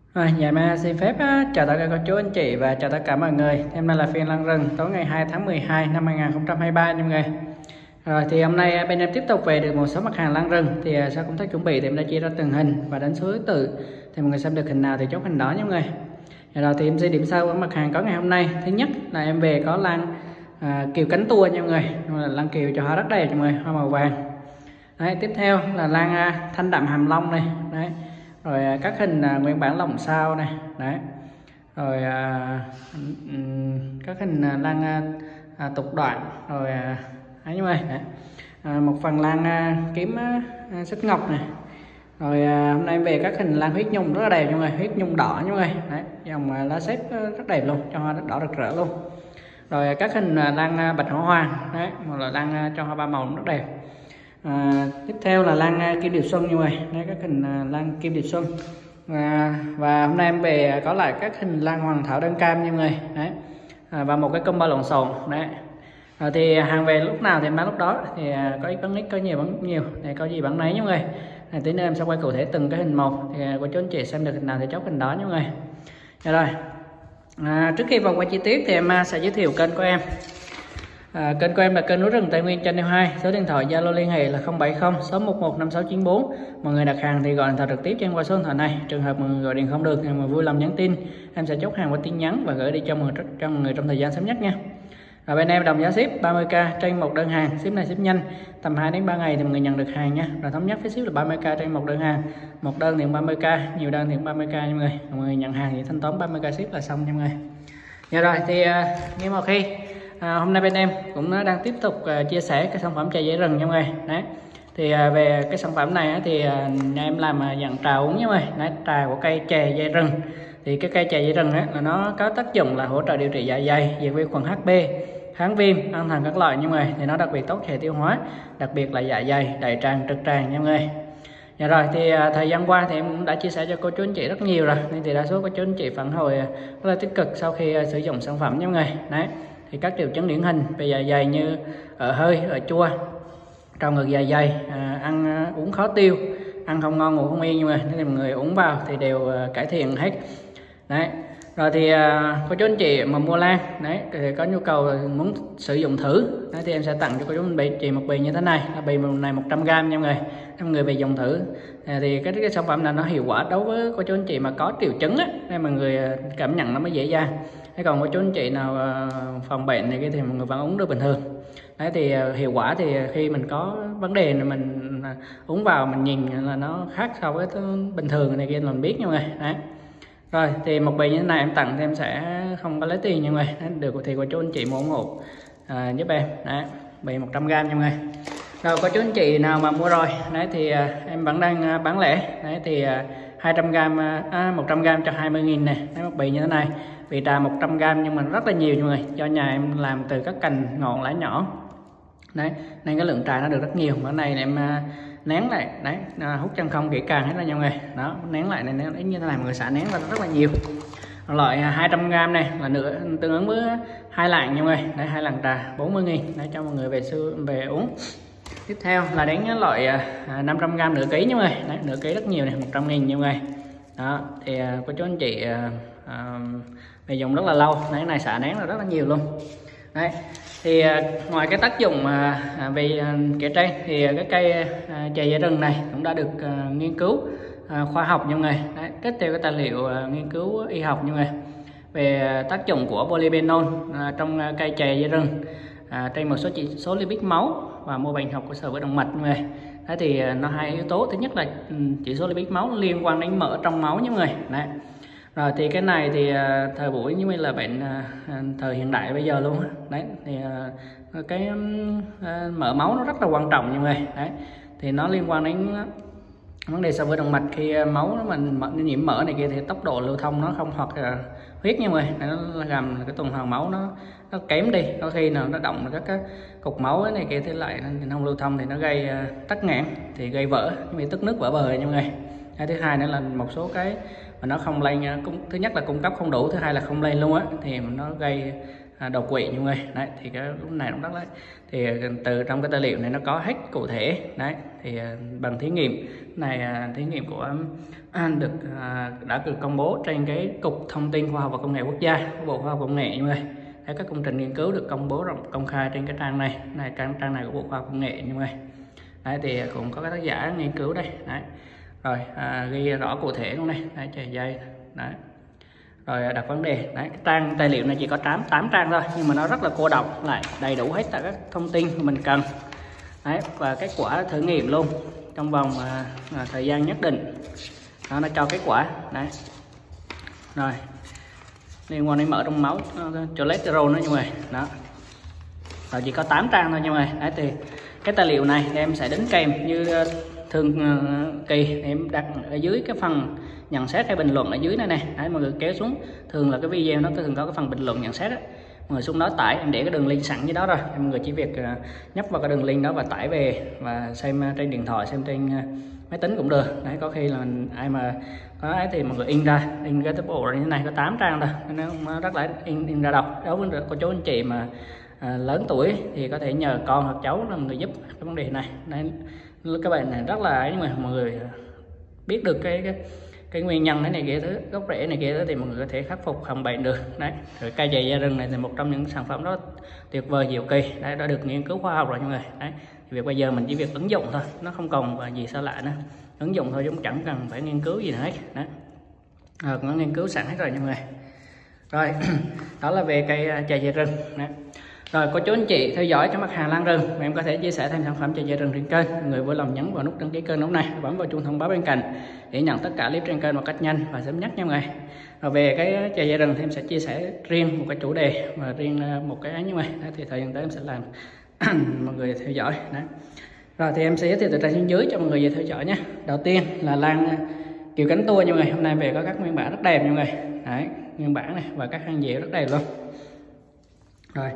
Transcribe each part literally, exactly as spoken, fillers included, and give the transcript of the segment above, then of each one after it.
Rồi, dạ mà xin phép á, chào tất cả các chú anh chị và chào tất cả mọi người. Hôm nay là phiên lăn rừng tối ngày hai tháng mười hai năm hai nghìn không trăm hai mươi ba nha mọi người. Rồi thì hôm nay bên em tiếp tục về được một số mặt hàng lăn rừng. Thì sau công tác chuẩn bị thì em đã chia ra từng hình và đánh số thứ tự. Thì mọi người xem được hình nào thì chốt hình đó nha mọi người. Rồi thì em sẽ điểm sâu các mặt hàng có ngày hôm nay. Thứ nhất là em về có lan à, kiều cánh tua nha mọi người. Lan kiều cho hoa rất đẹp nha mọi người, hoa màu vàng. Đấy, tiếp theo là lan à, thanh đậm hàm long này. Đấy. Rồi các hình à, nguyên bản lồng sao này. Đấy. Rồi à, các hình à, lan à, à, tục đoạn rồi à, đấy như vậy. Đấy. À, một phần lan à, kiếm à, xích ngọc này. Rồi à, hôm nay em về các hình lan huyết nhung rất là đẹp nha mọi người, huyết nhung đỏ nha mọi người. Đấy, dòng à, lá xếp rất đẹp luôn, cho hoa đỏ rực rỡ luôn. Rồi các hình à, lan bạch hổ hoàng, đấy, một là lan à, cho hoa ba màu rất đẹp. À, tiếp theo là lan kim điệp xuân như vậy, đây các hình à, lan kim điệp xuân. À, và hôm nay em về có lại các hình lan hoàng thảo đơn cam như người đấy. À, và một cái combo lộn xộn đấy. À, thì hàng về lúc nào thì bán lúc đó, thì à, có ít bán ít, có nhiều bán nhiều, để có gì bán nấy nha mọi người. À, tí nữa em sẽ quay cụ thể từng cái hình một, thì của chú anh chị xem được hình nào thì chốt hình đó nha mọi người. Dạ rồi. À, trước khi vào quay chi tiết thì em sẽ giới thiệu kênh của em. À, kênh của em là kênh núi rừng Tây Nguyên Channel hai, số điện thoại Zalo liên hệ là không bảy không sáu một một năm sáu chín bốn. Mọi người đặt hàng thì gọi điện thoại trực tiếp cho em qua số điện thoại này. Trường hợp mọi người gọi điện không được thì mà vui lòng nhắn tin, em sẽ chốt hàng qua tin nhắn và gửi đi cho mọi người, cho mọi người trong thời gian sớm nhất nha. Và bên em đồng giá ship ba mươi k trên một đơn hàng, ship này ship nhanh, tầm hai đến ba ngày thì mọi người nhận được hàng nha. Rồi thống nhất phí ship là ba mươi k trên một đơn hàng, một đơn thì ba mươi k, nhiều đơn thì ba mươi k nha mọi người. Mọi người nhận hàng thì thanh toán ba mươi k ship là xong nha mọi người. Dạ rồi thì như một khi À, hôm nay bên em cũng đang tiếp tục uh, chia sẻ cái sản phẩm trà dây rừng nha mọi người. Đấy. Thì uh, về cái sản phẩm này uh, thì uh, nhà em làm uh, dạng trà uống nha mọi người. Đấy, trà của cây chè dây rừng. Thì cái cây chè dây rừng uh, là nó có tác dụng là hỗ trợ điều trị dạ dày, diệt vi khuẩn hát pê, kháng viêm, an thần các loại nha mọi người. Thì nó đặc biệt tốt hệ tiêu hóa, đặc biệt là dạ dày, đại tràng, trực tràng nha mọi người. Dạ rồi thì uh, thời gian qua thì em cũng đã chia sẻ cho cô chú anh chị rất nhiều rồi, nên thì đa số cô chú anh chị phản hồi uh, rất là tích cực sau khi uh, sử dụng sản phẩm nha mọi người. Đấy. Thì các triệu chứng điển hình về dạ dày như ở hơi, ở chua, trào ngược dạ dày, à, ăn à, uống khó tiêu, ăn không ngon ngủ không yên, nhưng mà mọi người uống vào thì đều à, cải thiện hết. Đấy. Rồi thì à, cô chú anh chị mà mua lan đấy thì có nhu cầu muốn sử dụng thử đấy, thì em sẽ tặng cho cô chú anh chị một bì như thế này, là bì này một trăm gram nha mọi người, em người về dùng thử. À, thì cái, cái sản phẩm này nó hiệu quả đối với cô chú anh chị mà có triệu chứng á, nên mà người cảm nhận nó mới dễ dàng. Thế còn với chú anh chị nào phòng bệnh này kia thì mọi người vẫn uống được bình thường. Đấy thì hiệu quả thì khi mình có vấn đề này mình uống vào mình nhìn là nó khác so với bình thường này kia là mình biết nha mọi người. Đấy. Rồi thì một bì như thế này em tặng thì em sẽ không có lấy tiền nha mọi người. Đấy, được thì của chú anh chị muốn ủng hộ à, giúp em. Đấy, bì một trăm gram nha mọi người. Rồi có chú anh chị nào mà mua rồi đấy thì à, em vẫn đang bán lẻ. Đấy thì à, hai trăm gram à, một trăm gram cho hai mươi nghìn này. Đấy, một bì như thế này. Vì trà một trăm gram nhưng mà rất là nhiều mọi người, cho nhà em làm từ các cành ngọn lá nhỏ. Đấy, nên cái lượng trà nó được rất nhiều. Bữa này em uh, nén lại, đấy, uh, hút chân không kỹ càng hết rồi nha mọi người. Đó, nén lại này, nén như thế này mọi người xả nén ra rất là nhiều. Loại uh, hai trăm gram này là nửa tương ứng với hai lạng nha mọi người. Đấy, hai lạng trà bốn mươi nghìn, đấy cho mọi người về sư về uống. Tiếp theo là đến loại uh, năm trăm gram nửa ký nha mọi người. Đấy, nửa ký rất nhiều này, một trăm nghìn nha mọi người. Đó, thì uh, có chú anh chị uh, uh, về dùng rất là lâu. Đấy, này xả nén là rất là nhiều luôn. Đấy. Thì uh, ngoài cái tác dụng uh, về uh, kể trên thì cái cây uh, chè dây rừng này cũng đã được uh, nghiên cứu uh, khoa học như người. Đấy, kết theo cái tài liệu uh, nghiên cứu y học như người về uh, tác dụng của polyphenol uh, trong uh, cây chè dây rừng uh, trên một số chỉ số lipid máu và mô bệnh học của sở với động mạch như người. Thế thì uh, nó hai yếu tố, thứ nhất là um, chỉ số lipid máu liên quan đến mỡ trong máu như người. Đấy. Rồi thì cái này thì uh, thời buổi như là bệnh uh, thời hiện đại bây giờ luôn. Đấy thì uh, cái um, uh, mỡ máu nó rất là quan trọng như người. Đấy thì nó liên quan đến uh, vấn đề so với động mạch, khi uh, máu nó mình nó nhiễm mỡ này kia thì tốc độ lưu thông nó không hoặc uh, huyết như người, nó làm cái tuần hoàn máu nó nó kém đi, có khi nào nó động các cái cục máu này kia thì lại nó không lưu thông thì nó gây uh, tắc nghẽn thì gây vỡ, như tức nước vỡ bờ như người. Cái thứ hai nữa là một số cái mà nó không lên, thứ nhất là cung cấp không đủ, thứ hai là không lên luôn á, thì nó gây à, đột quỵ nha mọi người. Đấy thì cái lúc này nó rất đấy thì từ trong cái tài liệu này nó có hết cụ thể. Đấy thì à, bằng thí nghiệm này, à, thí nghiệm của à, được à, đã được công bố trên cái Cục Thông tin Khoa học và Công nghệ Quốc gia, Bộ Khoa học Công nghệ nha mọi người. Đấy, các công trình nghiên cứu được công bố rộng công khai trên cái trang này, này trang trang này của Bộ Khoa học Công nghệ nha mọi người. Đấy thì cũng có các tác giả nghiên cứu đây. Đấy rồi à, ghi rõ cụ thể luôn này. Đấy, chạy dây. Đấy rồi đặt vấn đề. Đấy, cái trang tài liệu này chỉ có tám tám trang thôi, nhưng mà nó rất là cô đọng lại, đầy đủ hết tất cả các thông tin mình cần. Đấy, và kết quả thử nghiệm luôn trong vòng à, à, thời gian nhất định đó, nó cho kết quả. Đấy rồi liên quan đến mỡ trong máu, cholesterol đó mọi người. Đó rồi chỉ có tám trang thôi nha mọi người. Đấy thì cái tài liệu này em sẽ đính kèm như thường kỳ, em đặt ở dưới cái phần nhận xét hay bình luận ở dưới này này. Đấy, mọi người kéo xuống, thường là cái video nó thường có cái phần bình luận nhận xét đó. Mọi người xuống đó tải, em để cái đường link sẵn dưới đó rồi, mọi người chỉ việc nhấp vào cái đường link đó và tải về và xem trên điện thoại, xem trên máy tính cũng được. Đấy, có khi là ai mà có ấy thì mọi người in ra, in cái bộ như thế này có tám trang thôi, nó rất là in, in ra đọc. Đối với cô chú anh chị mà à, lớn tuổi thì có thể nhờ con hoặc cháu là người giúp cái vấn đề này. Đấy, các bạn này rất là ấy, nhưng mà mọi người biết được cái cái, cái nguyên nhân thế này kia thứ, gốc rễ này kia thứ thì mọi người có thể khắc phục phòng bệnh được. Đấy, rồi cây chè da rừng này là một trong những sản phẩm đó tuyệt vời diệu kỳ. Đấy, đã được nghiên cứu khoa học rồi mọi người. Đấy, thì việc bây giờ mình chỉ việc ứng dụng thôi, nó không còn gì xa lạ nữa, ứng dụng thôi, chúng chẳng cần phải nghiên cứu gì nữa hết. Đấy, rồi nó nghiên cứu sẵn hết rồi mọi người. Rồi đó là về cây chè da rừng. Đấy. Rồi cô chú anh chị theo dõi cho mặt hàng lan rừng, em có thể chia sẻ thêm sản phẩm chè da rừng trên kênh. Mọi người vui lòng nhấn vào nút đăng ký kênh lúc này, bấm vào chuông thông báo bên cạnh để nhận tất cả clip trên kênh một cách nhanh và sớm nhất nha mọi người. Rồi về cái chè da rừng thì em sẽ chia sẻ riêng một cái chủ đề và riêng một cái ấy như vậy. Đấy, thì thời gian tới em sẽ làm mọi người theo dõi. Đấy. Rồi thì em sẽ giới thiệu từ trên xuống dưới cho mọi người theo dõi nhé. Đầu tiên là lan kiểu cánh tua nha mọi người. Hôm nay về có các nguyên bản rất đẹp nha mọi người. Đấy, nguyên bản này và các hang dẻo rất đẹp luôn. Rồi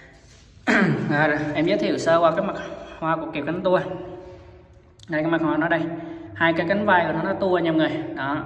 à, em giới thiệu sơ qua cái mặt hoa của kiểu cánh tua. Đây cái mặt hoa nó đây, hai cái cánh vai của nó nó tua nha mọi người. Đó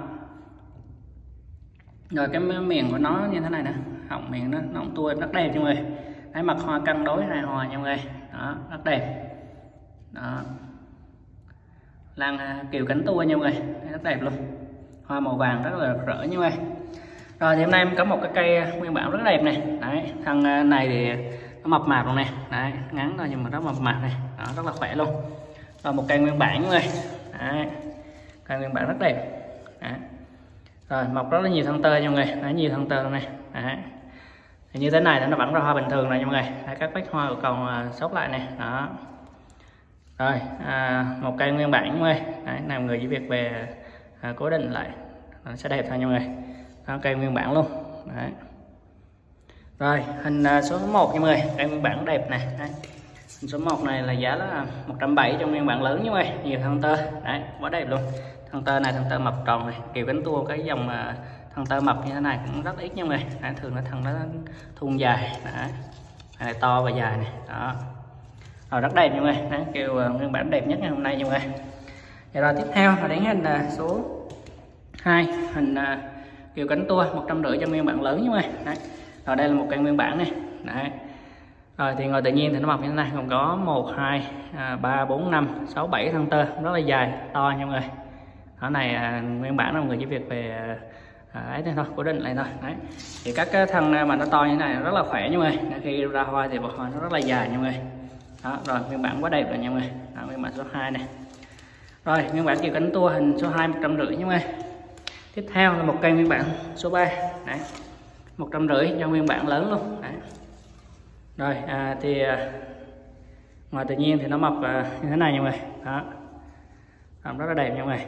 rồi cái miệng của nó như thế này nè, họng miệng nó nó tua rất đẹp nha mọi người. Đấy, mặt hoa cân đối hài hòa nha mọi người. Đó rất đẹp. Đó lan kiểu cánh tua nha mọi người. Đấy, rất đẹp luôn, hoa màu vàng rất là rỡ nha mọi người. Rồi thì hôm nay em có một cái cây nguyên bản rất đẹp này. Đấy, thằng này thì nó mập mạp luôn này. Đấy, ngắn thôi nhưng mà rất mập mạp này. Đó, rất là khỏe luôn. Rồi một cây nguyên bản mọi người. Đấy, cây nguyên bản rất đẹp. Đấy. Rồi mọc rất là nhiều thân tơ nha mọi người. Đấy, nhiều thân tơ luôn này. Đấy. Thì như thế này nó vẫn ra hoa bình thường này nha mọi người. Đấy, các vết hoa còn sót lại này. Đó. Rồi à, một cây nguyên bản mọi người. Đấy, làm người chỉ việc về à, cố định lại nó sẽ đẹp thôi nha mọi người. Đó, cây nguyên bản luôn. Đấy. Rồi hình số một nha mọi người, cây nguyên bản đẹp này. Đấy. Hình số một này là giá là một trăm bảy mươi trong nguyên bản lớn nha mọi người, nhiều thân tơ. Đấy, quá đẹp luôn. Thân tơ này thân tơ mập tròn này, kiểu cánh tua cái dòng thân tơ mập như thế này cũng rất ít nha mọi người. Đấy, thường nó thân nó thun dài. Đấy. Này, to và dài này. Đó. Rồi rất đẹp nha mọi người. Đấy, kiểu nguyên bản đẹp nhất ngày hôm nay nha mọi người. Rồi tiếp theo là đến hình số hai, hình kiểu cánh tua một trăm rưỡi cho nguyên bản lớn nha mọi người. Đấy. Rồi đây là một cây nguyên bản này. Đấy. Rồi thì ngồi tự nhiên thì nó mọc như thế này, gồm có một, hai, ba, bốn, năm, sáu, bảy thân tơ rất là dài, to nha mọi người. Ở này à, nguyên bản là mọi người chỉ việc về à, ấy thôi, cố định lại thôi. Đấy. Thì các cái thân mà nó to như thế này rất là khỏe nha mọi người. Khi ra hoa thì bọc hoa nó rất là dài nha mọi người. Đó, rồi nguyên bản quá đẹp rồi nha mọi người. Đó, nguyên bản số hai này. Rồi nguyên bản kiểu cánh tua hình số hai một trăm rưỡi nha mọi người. Tiếp theo là một cây nguyên bản số ba. Đấy. một trăm rưỡi cho nguyên bản lớn luôn. Đấy. Rồi à, thì à, ngoài tự nhiên thì nó mọc à, như thế này nha mọi người. Đó, làm rất là đẹp nha mọi người.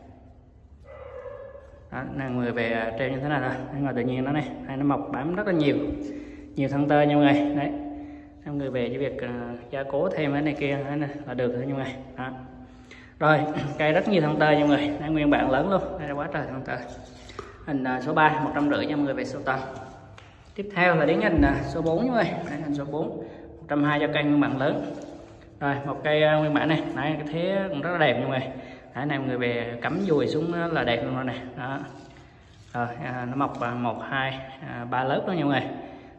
Đó, là người về treo như thế này thôi. Ngoài tự nhiên nó này, hay nó mọc bám rất là nhiều, nhiều thân tơ nha mọi người. Đấy, em người về chỉ việc uh, gia cố thêm cái này kia này là được thôi nha mọi người. Đó. Rồi cây rất nhiều thân tơ nha mọi người. Đây, nguyên bản lớn luôn, đây là quá trời thân tơ. Hình uh, số ba một trăm rưỡi cho mọi người về sưu tầm. Tiếp theo là đến hình uh, số bốn nha mọi người. Đây, hình số bốn một trăm hai mươi cho cây nguyên bản lớn. Rồi một cây uh, nguyên bản này, đấy, cái thế cũng rất là đẹp nha mọi người. Đấy, này mọi người về cắm dùi xuống là đẹp luôn rồi này. Đó. Rồi à, nó mọc một, hai, ba lớp đó nha mọi người.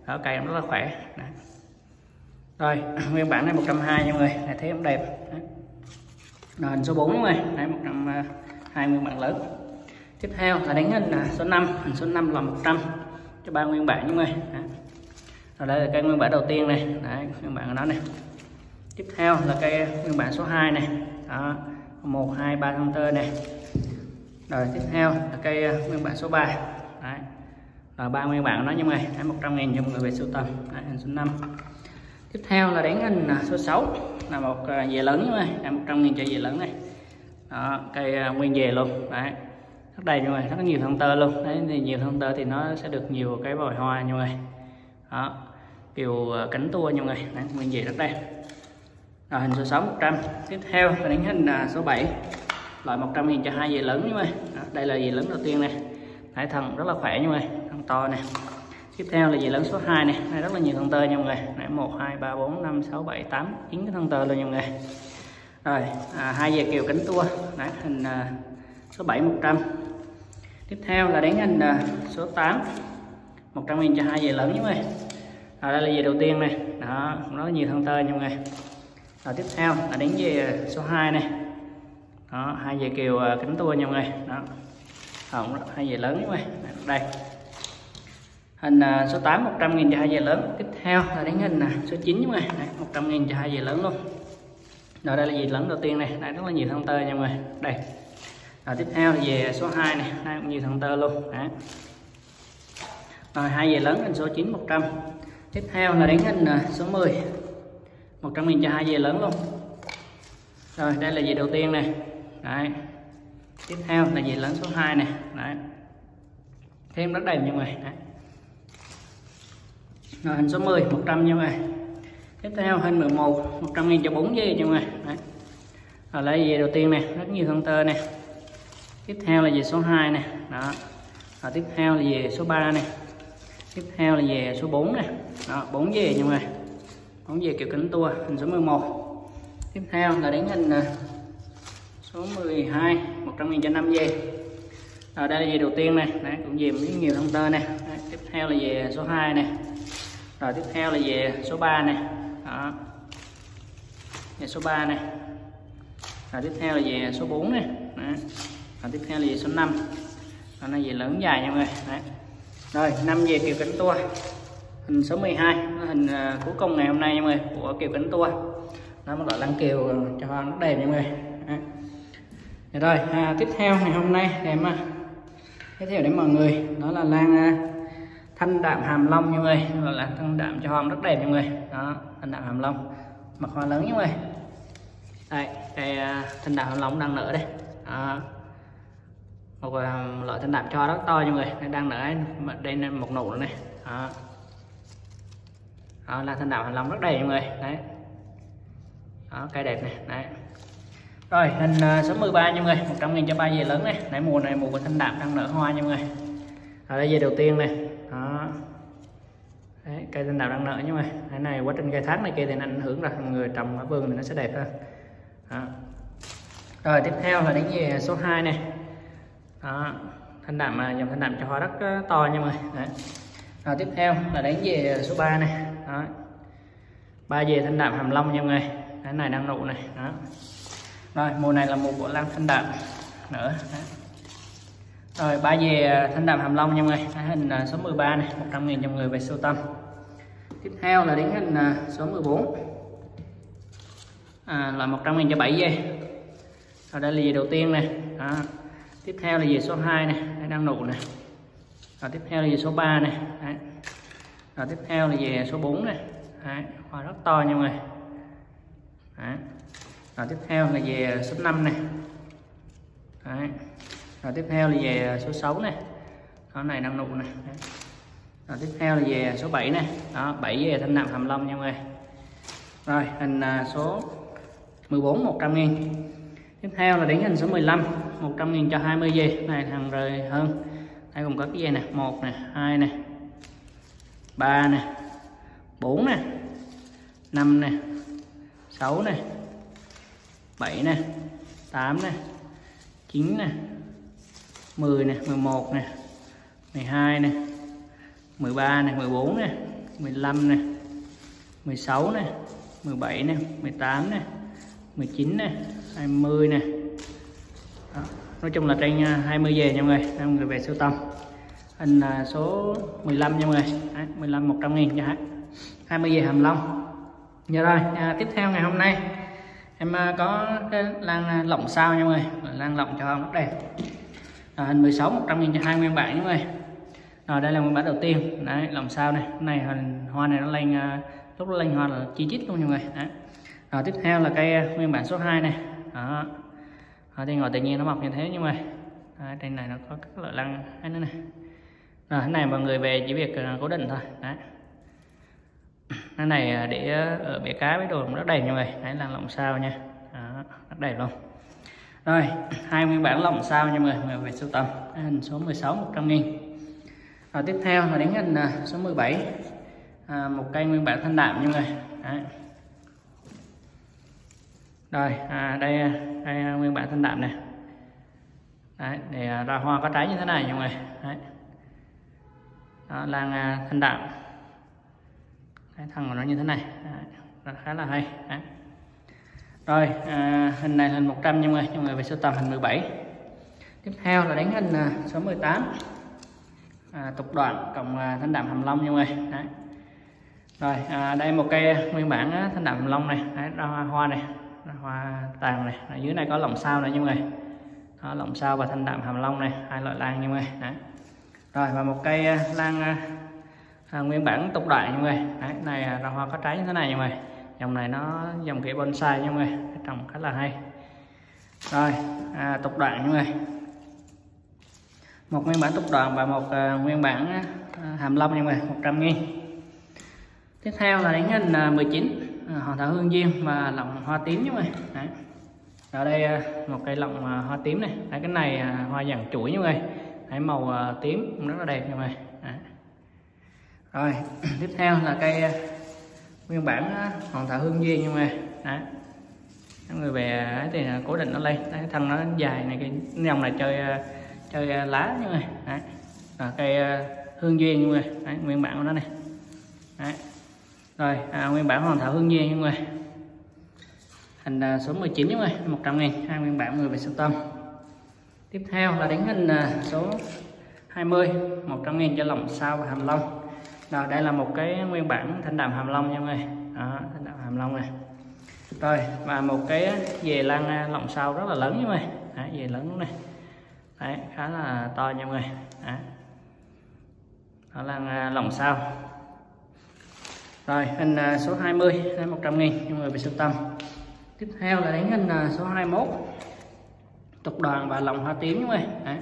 Đó, cây rất là khỏe. Đấy. Rồi nguyên bản này một trăm hai mươi nha mọi người, thấy cũng đẹp. Đấy. Rồi hình số bốn nha mọi người, đấy một trăm hai mươi nguyên bản lớn. Tiếp theo là đánh hình số năm, hình số năm là một trăm cho ba nguyên bản nha mọi người. Đấy. Rồi đây là cây nguyên bản đầu tiên này, đấy, nguyên bản của nó này. Tiếp theo là cây nguyên bản số hai này, đó, một hai ba thông tơ này. Rồi tiếp theo là cây nguyên bản số ba, đấy, là ba nguyên bản của nó nha mọi người, một trăm nghìn cho mọi người về sưu tầm. Đấy, hình số năm. Tiếp theo là đánh hình số sáu là một dề lớn nha mọi người, một trăm nghìn cho dề lớn này. Đó, cây nguyên dề luôn. Đấy, rất đầy nha mọi người, rất nhiều thông tơ luôn. Đấy, thì nhiều thông tơ thì nó sẽ được nhiều cái vòi hoa nha mọi người. Đó, kiểu cánh tua nha mọi người. Đấy, nguyên dề rất đây. Rồi hình số sáu một trăm. Tiếp theo là đánh hình số bảy, loại một trăm nghìn cho hai dề lớn nha mọi người. Đó, đây là dề lớn đầu tiên này. Đấy, thân rất là khỏe nha mọi người, thân to này. Tiếp theo là dề lớn số hai này, đây rất là nhiều thân tơ nha mọi người. Đấy, một hai ba bốn năm sáu bảy tám chín cái thân tơ luôn nha mọi người. Rồi à, hai dề kiều cánh tua. Đấy, hình à, số bảy một trăm. Tiếp theo là đánh hình à, số tám, một trăm nghìn cho hai dề lớn nha mọi người. À, đây là dề đầu tiên này. Đó, rất là nhiều thân tơ nha mọi người. Rồi tiếp theo là đánh dề số hai này. Đó, hai dề kiều cánh tua nha mọi người. Đó. Đó, hai dề lớn nha mọi người. Đây. Hình uh, số tám một trăm nghìn cho hai dề lớn. Tiếp theo là đánh hình uh, số chín nha mọi người. Đấy, một trăm nghìn cho hai dề lớn luôn. Rồi đây là dề lớn đầu tiên này, đây rất là nhiều thân tơ nha mọi người. Đây. Rồi tiếp theo là dề số hai này, đây cũng nhiều thân tơ luôn. Đấy. Rồi hai dề lớn hình số chín một trăm. Tiếp theo là đánh hình uh, số mười, một trăm nghìn cho hai dề lớn luôn. Rồi đây là dề đầu tiên này. Đấy. Tiếp theo là dề lớn số hai này. Đấy. Thêm rất đầy nha mọi người. Đấy. Rồi hình số mười một trăm nha mọi người. Tiếp theo hình mười một một trăm nghìn cho bốn dê nha mọi người. Đấy. Rồi lấy dề đầu tiên này, rất nhiều thân tơ này. Tiếp theo là dề số hai này. Đó. Rồi tiếp theo là dề số ba này. Tiếp theo là dề số bốn này. Đó, bốn dề nha mọi người. bốn dề kiểu cánh tua, hình số mười một. Tiếp theo là đánh hình số mười hai, một trăm nghìn cho năm dê. Rồi đây là dề đầu tiên này, đấy cũng dề rất nhiều thân tơ này. Đấy, tiếp theo là dề số hai này. Rồi tiếp theo là dề số ba này. Đó. Dề số ba này. Rồi tiếp theo là dề số bốn này. Đấy. Rồi tiếp theo là dề số năm. Đó là dề lớn dài nha mọi người. Đấy. Rồi năm dề kiều cánh tua. Hình số mười hai, hình uh, cuối cùng ngày hôm nay nha mọi người, của kiều cánh tua. Nó một loại lăng kiều cho nó đẹp nha mọi người. Đấy. Rồi à, tiếp theo ngày hôm nay em uh, giới thiệu đến mọi người đó là lan uh, thanh đạm hàm long nha mọi người, gọi là thanh đạm cho hoa rất đẹp nha mọi người. Đó, thanh đạm hàm long, mặt hoa lớn nha mọi người. Đây, cái uh, thanh đạm hàm long đang nở đây. Đó. Một uh, loại thanh đạm cho rất to nha mọi người, đây đang nở đây là một nụ nữa này. Đó. Đó là thanh đạm hàm long rất đẹp nha mọi người. Đấy. Đó, cây đẹp này. Đấy. Rồi hình uh, số mười ba nha mọi người, một trăm nghìn cho ba dề lớn này. Đấy, mùa này mùa của thanh đạm đang nở hoa nha mọi người. Ở đây dề đầu tiên này. Đó. Đấy, cây thanh đạm đang nở nha mọi người. Cái này quá trình khai thác này kia thì nó ảnh hưởng ra người trồng ở vườn thì nó sẽ đẹp hơn. Đó. Rồi tiếp theo là đến dề số hai này. Đó. Thanh đạm dòng thanh đạm cho hoa rất uh, to nha mọi người. Đấy. Rồi tiếp theo là đến dề số ba này. Đó. ba dề thanh đạm hàm long nha mọi người. Cái này đang nụ này. Đó. Rồi mùa này là mùa của lan thanh đạm nữa. Đó. Rồi ba dề thanh đạm hàm long nha mọi người. Cái hình số mười ba này, một trăm nghìn cho mọi người về sưu tầm. Tiếp theo là đến hình số mười bốn. À, là một trăm nghìn cho bảy dề. Rồi đây là dề đầu tiên này. Đó. Tiếp theo là dề số hai này, đây đang nụ này. Rồi tiếp theo là dề số ba này. Đấy. Rồi tiếp theo là dề số bốn này. Đấy. Hoa rất to nha mọi người. Đấy. Rồi tiếp theo là dề số năm này. Đấy. Rồi tiếp theo là dề số sáu này. Đó này đang nụ này. Đấy. Rồi tiếp theo là dề số bảy này. Đó, bảy dề thanh đạm hàm long nha mọi người. Rồi hình số mười bốn một trăm nghìn. Tiếp theo là đến hình số mười lăm một trăm nghìn cho hai mươi dề. Này thằng rời hơn. Đây cùng có cái dề này, một này, hai này, ba này, bốn này, năm này, sáu này, bảy này, tám này, chín này, mười này, mười một này, mười hai này, mười ba này, mười bốn này, mười lăm này, mười sáu này, mười bảy này, mười tám này, mười chín này, hai mươi này. Đó. Nói chung là trên hai mươi về nha mọi người, mọi người về sưu tầm. Hình số mười lăm nha mọi người. Đấy, mười lăm một trăm nghìn nha. hai mươi về hàm long. Giờ rồi, à, tiếp theo ngày hôm nay em có cái lan lọng sao nha mọi người, lan lọng cho rất đẹp. À, hình mười sáu một trăm nghìn cho hai nguyên bản nha mọi người. Rồi đây là nguyên bản đầu tiên, đấy lọng sao này, cái này hình hoa này nó lên lúc nó lên hoa là chi chít luôn nha mọi người. Đấy. Rồi tiếp theo là cây nguyên bản số hai này. Đó. Ở đây ngồi tự nhiên nó mọc như thế nhưng mà đấy, trên này nó có các loại lăng ấy nữa này. Rồi cái này mọi người về chỉ việc cố định thôi. Đấy. Cái này để ở bể cá với đồ cũng rất đẹp nha mọi người. Đấy là lọng sao nha. Đó, rất đẹp luôn. Rồi hai nguyên bản lọng sao nha mọi người, mọi người về sưu tầm. Hình số mười sáu một trăm nghìn. Rồi tiếp theo là đến hình số mười bảy, à, một cây nguyên bản thanh đạm nha mọi người. Đấy. Rồi à, đây đây nguyên bản thanh đạm này. Đấy, để ra hoa có trái như thế này nha mọi người. Đấy. Đó, lan thanh đạm. Cái thân của nó như thế này. Đấy, khá là hay. Đấy. Rồi à, hình này hình một trăm nha mọi người, mọi người về sưu tầm hình mười bảy. Tiếp theo là đến hình số mười tám, à, tục đoạn cộng thanh đạm hàm long nha mọi người. Đấy. Rồi à, đây một cây nguyên bản thanh đạm hàm long này. Đấy, ra hoa, hoa này, ra hoa tàn này. Ở dưới này có lọng sao nữa nha mọi người. Đó, lọng sao và thanh đạm hàm long này, hai loại lan nha mọi người. Đấy. Rồi và một cây lan à, nguyên bản tục đoạn nha mọi người. Đấy, này ra hoa có trái như thế này nha mọi người. Dòng này nó dòng kiểu bonsai nha mọi người, trồng khá là hay. Rồi à, tục đoạn nha mọi người, một nguyên bản tục đoạn và một uh, nguyên bản uh, hàm long nha mọi người, một trăm nghìn. Tiếp theo là đến hình uh, mười chín, uh, hoàng thảo hương diên và lọng hoa tím nha mọi người. Đấy. Ở đây uh, một cây lọng uh, hoa tím này. Đấy, cái này uh, hoa dạng chuỗi nha mọi người. Đấy, màu uh, tím cũng rất là đẹp nha mọi người. Đấy. Rồi tiếp theo là cây uh, nguyên bản uh, hoàng thảo hương diên nha mọi người. Đấy. Mọi người về uh, thì uh, cố định nó lên. Đấy, thân nó dài này, cái dòng này chơi uh, chơi lá như này. Đấy. À, cây uh, hương duyên như này. Đấy, nguyên bản của nó này. Đấy. Rồi à, nguyên bản hoàng thảo hương duyên như này, hình uh, số mười chín như này, một trăm nghìn, hai nguyên bản người về sưu tầm. Tiếp theo là đến hình uh, số hai mươi, một trăm nghìn cho lọng sao và hàm long. Rồi đây là một cái nguyên bản thanh đạm hàm long nha mọi người. Đó, thanh đạm hàm long này. Rồi và một cái về lan lọng sao rất là lớn như này. Đấy, về lớn luôn này. Đấy, khá là to nha mọi người. Đấy. Đó là lọng sao. Rồi hình số hai mươi, một trăm nghìn mọi người về sưu tầm. Tiếp theo là đến hình số hai mươi mốt, tục đoạn và lọng hoa tím nha mọi người. Đấy.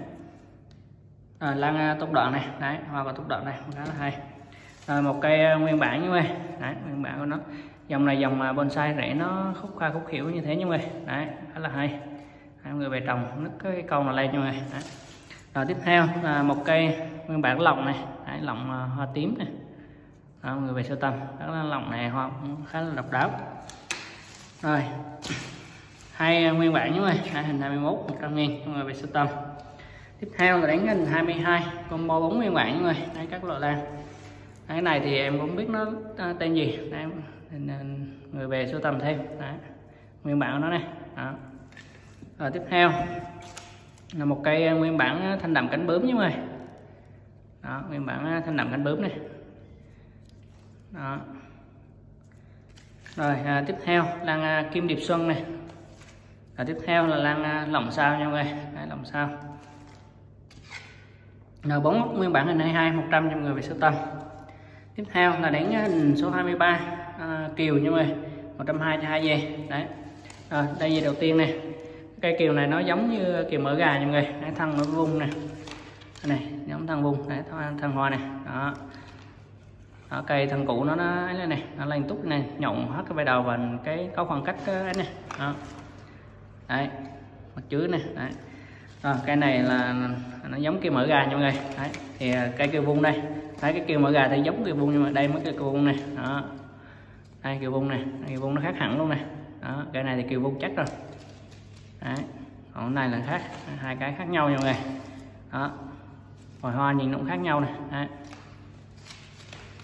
À, lan tục đoạn này, đấy, hoa và tục đoạn này khá là hay. Rồi một cây nguyên bản như vậy. Đấy, nguyên bản của nó. Dòng này dòng bonsai rễ nó khúc khoa khúc khỉu như thế như vậy. Đấy, khá là hay. Hai người về trồng nứt cái câu này lên như vậy. Đấy. Rồi tiếp theo là một cây nguyên bản lọng này. Đấy, lọng hoa tím này. Đó, người về sưu tầm. Đó là lọng này hoa cũng khá là độc đáo. Rồi hai nguyên bản như vậy, hai hình hai mươi mốt, một trăm nghìn người về sưu tầm. Tiếp theo là đến hình hai mươi hai, combo bốn nguyên bản như vậy. Đấy, các loại lan. Cái này thì em cũng biết nó tên gì. Đấy, nên người về sưu tầm thêm. Đấy, nguyên bản của nó này. Đó. Rồi tiếp theo là một cây nguyên bản thanh đạm cánh bướm như vậy. Đó, nguyên bản thanh đạm cánh bướm này. Đó. Rồi à, tiếp theo lan à, kim điệp xuân này. Rồi tiếp theo là lan à, lọng sao nha mọi người. Đấy, lọng sao. Rồi bốn nguyên bản hình hai mươi hai, một trăm cho mọi người về sưu tầm. Tiếp theo là đến hình số hai mươi ba, à, kiều nha mọi người, một trăm hai mươi cho hai dê. Đấy. Rồi đây dê đầu tiên này. Cây kiều này nó giống như kiều mỡ gà nha mọi người. Đấy, thân nó vung này. Đây này, giống thân vung, đấy, thân hoa này. Đó. Đó, cây thân cũ nó nó ấy này, nó lên túc này, nhọn hết cái vai đầu và cái có khoảng cách ấy này. Đó. Đấy, mặt dưới này. Đấy. Rồi, cây này là nó giống kiều mỡ gà nha mọi người. Đấy. Thì cây kiều vung đây, thấy cái kiều mỡ gà thì giống kiều vung nhưng mà đây mới cái kiều vung này. Đó. Đây kiều vung này, kiều vung nó khác hẳn luôn này. Đó, cây này thì kiều vung chắc rồi. Đấy. Còn cái này là khác, hai cái khác nhau nha mọi người. Đó. Rồi hoa nhìn nó cũng khác nhau này. Đấy.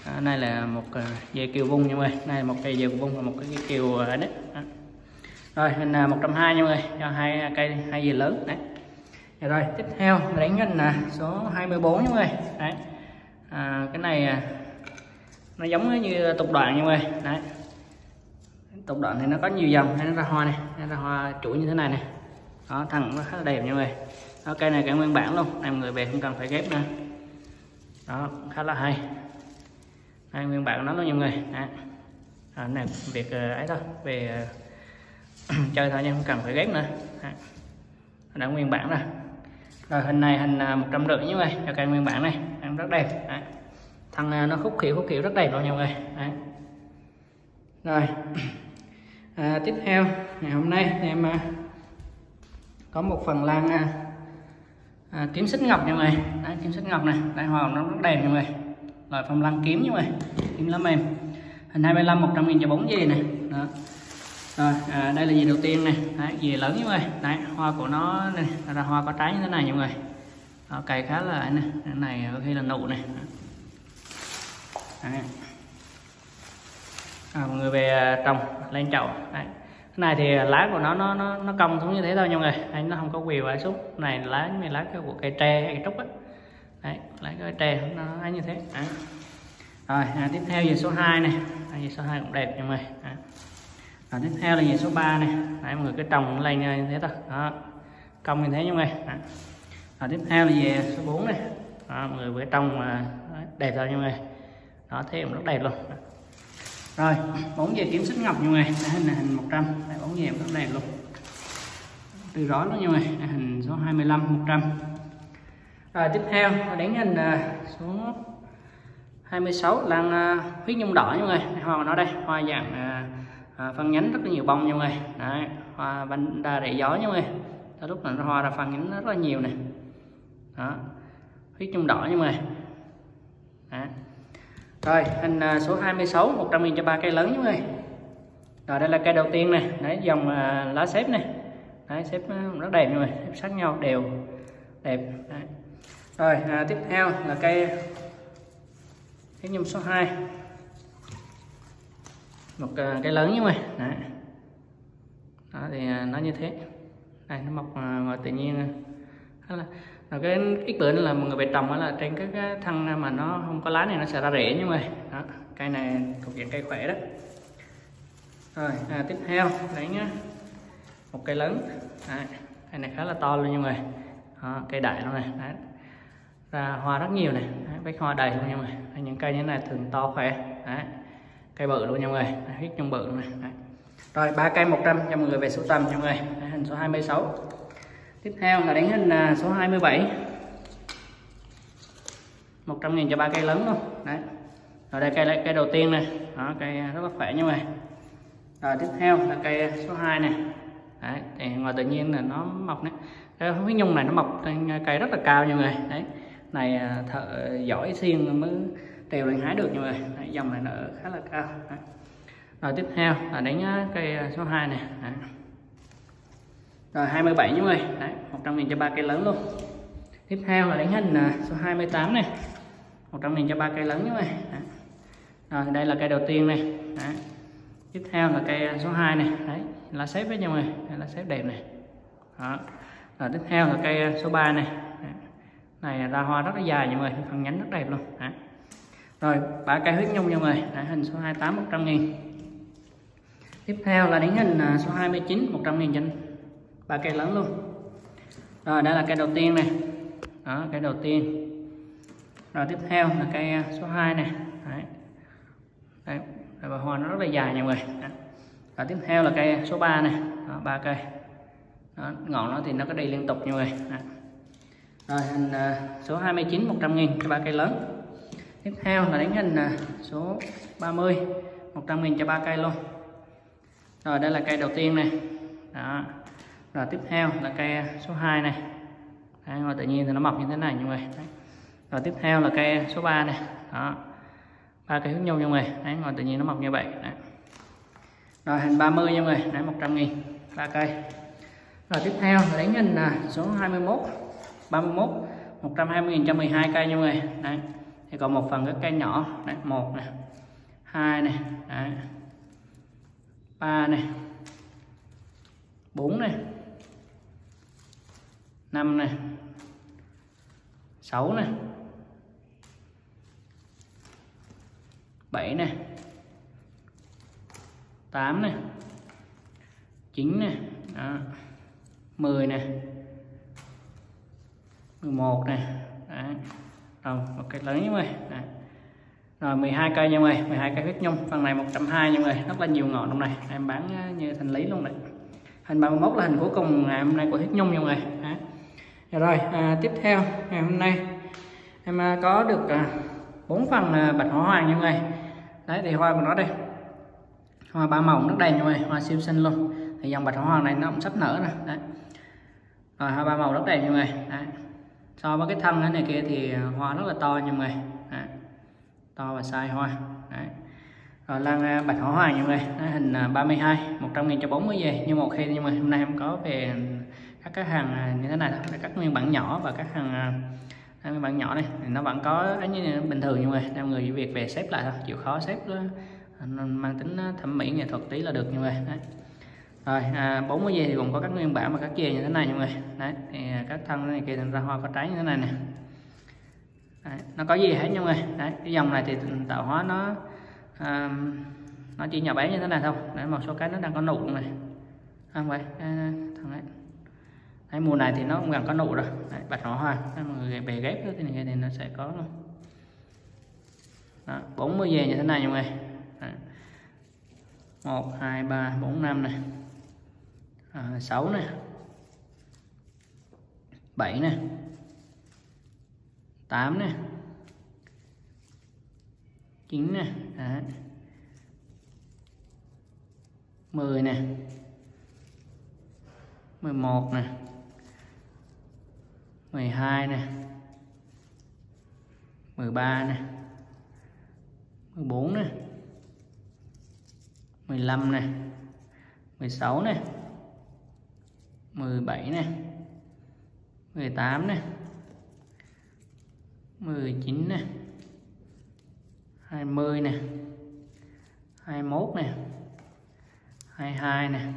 À, này là một dây kiều vung nha mọi người, này là một cây dây vung và một cái kiều đấy. Đó. Rồi hình một trăm hai mươi nha mọi người, cho hai cây hai dây lớn đấy. Rồi tiếp theo đánh hình là số hai mươi bốn nha mọi người. Đấy. À, cái này nó giống như tục đoạn nha mọi người. Đấy. Tục đoạn thì nó có nhiều dòng, hay nó ra hoa này, nó ra hoa chuỗi như thế này này. Đó, thẳng nó khá là đẹp nha mọi người. Đó, cây này cái nguyên bản luôn, em người về không cần phải ghép nữa. Đó, khá là hay. Đây, nguyên bản của nó luôn nha mọi người. Đó. À, này việc ấy thôi, về chơi thôi nha, không cần phải ghép nữa. Đó. Đã nguyên bản rồi. Rồi hình này hình một trăm rưỡi nha mọi người, cho cây nguyên bản này, em rất đẹp. Đó. Thân nó khúc khỉu khúc khỉu rất đẹp luôn nha mọi người. Đó. Rồi à, tiếp theo ngày hôm nay em à, có một phần lan à, à, kiếm xích ngọc nha mọi người. Đấy, kiếm xích ngọc này, đây hoa nó rất đẹp nha mọi người, loại phong lan kiếm nha mọi người, kiếm lắm em. Hình hai mươi lăm một trăm nghìn cho bốn dì này. Đó. Rồi à, đây là dì đầu tiên này, đấy, dì lớn nha mọi người. Đấy, hoa của nó này ra hoa có trái như thế này nha mọi người. Đó, cây khá là này, cái này có khi là nụ này. Đấy. À, mọi người về trồng lên chậu. Đấy. Cái này thì lá của nó nó nó nó cong xuống như thế thôi nha mọi người. Đấy, nó không có quỳ vãi xuống. Này lá như lá của cây tre hay cây trúc á. Đấy, lá cây tre nó ấy như thế. Đấy. Rồi à, tiếp theo về số hai này, à, về số hai cũng đẹp nha mọi người. Đấy. Rồi, tiếp theo là về số ba này. Đấy, mọi người cứ trồng lên như thế thôi. Đó. Cong như thế nha mọi người. Đấy. Rồi, tiếp theo là về số bốn này. Đó, mọi người vừa trồng mà đẹp thôi nha mọi người. Đó, thế cũng rất đẹp luôn. Rồi bốn về kiếm xích ngọc nha mọi người, hình là hình một trăm, bốn về rất đẹp luôn, từ rõ luôn nha mọi người. Hình số hai mươi lăm một trăm. Rồi tiếp theo đánh hình số hai mươi sáu lan huyết nhung đỏ nha mọi người. Hoa của nó đây, hoa dạng à, phân nhánh rất là nhiều bông nha mọi người. Đấy, hoa bánh đa rễ gió nha mọi người. Tới lúc là nó hoa ra phân nhánh rất là nhiều này. Đó, huyết nhung đỏ nha mọi người. Đó. Rồi hình số hai mươi sáu một trăm nghìn cho ba cây lớn nha mọi người. Rồi đây là cây đầu tiên này, đấy dòng uh, lá xếp này. Đấy, xếp rất đẹp nha mọi người, xếp sát nhau đều đẹp. Đấy. Rồi à, tiếp theo là cây cái nhung số hai. Một uh, cây lớn nha mọi người. Đấy. Đó thì uh, nó như thế. Đây nó mọc uh, ngoài tự nhiên. Đó là rồi cái ít bữa nữa là mọi người về trồng đó là trên các cái thân mà nó không có lá này nó sẽ ra rễ nha mọi người. Đó, cây này thuộc dạng cây khỏe đó. Rồi à, tiếp theo đấy nhá, một cây lớn. Đấy, cây này khá là to luôn nha mọi người. Đó, cây đại luôn này. Đấy, ra hoa rất nhiều này, bách hoa đầy luôn nha mọi người. Những cây như thế này thường to khỏe. Đấy, cây bự luôn nha mọi người, huyết nhung bự luôn này. Đấy. Rồi ba cây một trăm cho mọi người về sưu tầm nha mọi người. Đấy, hình số hai mươi sáu. Tiếp theo là đánh hình số hai mươi bảy, một trăm nghìn cho ba cây lớn luôn. Đấy. Rồi đây cây cây đầu tiên này. Đó, cây rất là khỏe nha mọi người. Rồi tiếp theo là cây số hai này. Đấy, thì ngoài tự nhiên là nó mọc đấy. Cái huyết nhung này nó mọc trên cây rất là cao nha mọi người. Đấy. Này thợ giỏi xiên mới trèo lên hái được nha mọi người. Đấy, dòng này nở khá là cao. Đấy. Rồi tiếp theo là đánh cây số hai này. Đấy. Rồi hai mươi bảy nha mọi người. Đấy, một trăm nghìn cho ba cây lớn luôn. Tiếp theo là đánh hình số hai mươi tám này, một trăm nghìn cho ba cây lớn nha mọi người. Đấy. Rồi đây là cây đầu tiên này. Đấy. Tiếp theo là cây số hai này. Đấy, lá xếp đấy nha mọi người. Đây là xếp đẹp này. Đó. Rồi tiếp theo là cây số ba này. Đấy. Này ra hoa rất là dài nha mọi người, phần nhánh rất đẹp luôn. Đấy. Rồi ba cây huyết nhung nha mọi người. Đấy, hình số hai mươi tám một trăm nghìn. Tiếp theo là đánh hình số hai mươi chín một trăm nghìn cho ba cây lớn luôn. Rồi đây là cây đầu tiên này. Đó, cây đầu tiên. Rồi tiếp theo là cây số hai này. Đấy. Đây, và hoa nó rất là dài nha mọi người. Đó. Rồi tiếp theo là cây số ba này. Đó, ba cây. Đó, ngọn nó thì nó có đi liên tục nha mọi người. Đó. Rồi hình số hai mươi chín một trăm nghìn cho ba cây lớn. Tiếp theo là đánh hình số ba mươi một trăm nghìn cho ba cây luôn. Rồi đây là cây đầu tiên này. Đó. Rồi tiếp theo là cây số hai này. Đấy, ngoài tự nhiên thì nó mọc như thế này nha mọi người. Đấy. Rồi tiếp theo là cây số ba này. Đó, ba cây huyết nhung nha mọi người. Đấy, ngoài tự nhiên nó mọc như vậy. Đấy. Rồi hình ba mươi nha mọi người. Đấy, một trăm nghìn ba cây. Rồi tiếp theo là đánh hình số hai mươi mốt ba mươi mốt một trăm hai mươi nghìn cho mười hai cây nha mọi người. Đấy. Thì còn một phần các cây nhỏ này, một này, hai này, đấy, ba này, bốn này, năm này, sáu này, bảy này, tám này, chín này, đó, mười này, mười một này, đấy. Rồi một cái lớn nha mọi người. Đấy. Rồi mười hai cây nha mọi người, mười hai cây huyết nhung, phần này một trăm hai mươi nha mọi người, rất là nhiều ngọn trong này, em bán như thành lý luôn đấy. Hình ba mươi mốt là hình cuối cùng ngày hôm nay của huyết nhung nha mọi người. Đấy. Rồi à, tiếp theo ngày hôm nay em à, có được bốn à, phần à, bạch hỏa hoàng nha mọi người. Đấy thì hoa của nó đây, hoa ba màu rất đẹp nha mọi người, hoa siêu xinh luôn. Thì dòng bạch hỏa hoàng này nó cũng sắp nở rồi. Đấy. Rồi hoa ba màu rất đẹp nha mọi người. Đấy. So với cái thân này kia thì hoa rất là to nha mọi người. Đấy. To và size hoa. Đấy. Rồi lan bạch hỏa hoàng nha mọi người. Đấy, hình ba mươi hai, một trăm nghìn cho bốn mươi về. Nhưng một khi nhưng mà hôm nay em có về các cái hàng như thế này thôi, các nguyên bản nhỏ và các hàng nguyên bản nhỏ này thì nó vẫn có ấy như bình thường nha mọi người. Em người chỉ việc về xếp lại thôi, chịu khó xếp đó, mang tính thẩm mỹ nghệ thuật tí là được nha mọi người. Đấy. Rồi à, bốn mươi về thì cũng có các nguyên bản và các về như thế này nha mọi người. Đấy thì các thân này kia thành ra hoa có trái như thế này nè. Đấy, nó có gì hết nha mọi người. Đấy, cái dòng này thì tạo hóa nó à, nó chỉ nhỏ bé như thế này thôi. Đấy, một số cái nó đang có nụ này, không vậy thằng ấy. Đấy, mùa này thì nó cũng gần có nụ rồi. Đấy, bạch hỏa hoa mọi người về ghép thì, thì nó sẽ có luôn. Đó, bốn mươi về như thế này nha mọi người. Đấy. một, hai, ba, bốn, năm này, à, sáu này, bảy này, tám này, chín này, đấy, mười này, mười một này, mười hai này, mười ba này, mười bốn này, mười lăm này, mười sáu này, mười bảy này, mười tám này, mười chín này, hai mươi này, hai mươi mốt này, hai mươi hai này,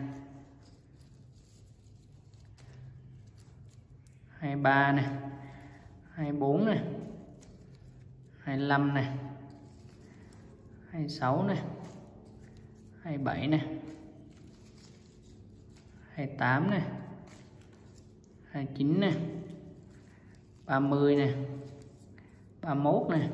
hai mươi ba này, hai mươi bốn này, hai mươi lăm này, hai mươi sáu này, hai mươi bảy này, hai mươi tám này, hai mươi chín này, ba mươi này, ba mươi mốt này,